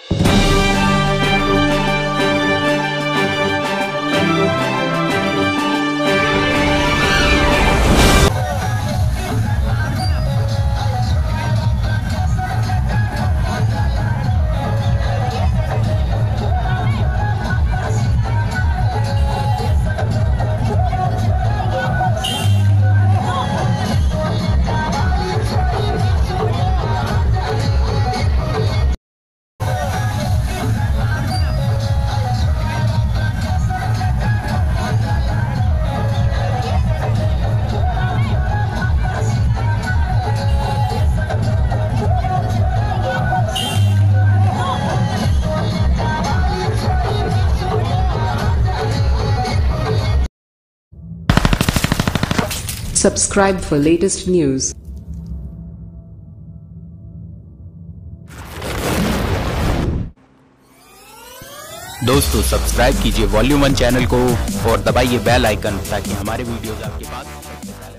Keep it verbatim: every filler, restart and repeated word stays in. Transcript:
Subscribe for latest news. दोस्तों subscribe कीजिए volume one channel को और दबाइए बेल आइकन ताकि हमारे वीडियोस आपके पास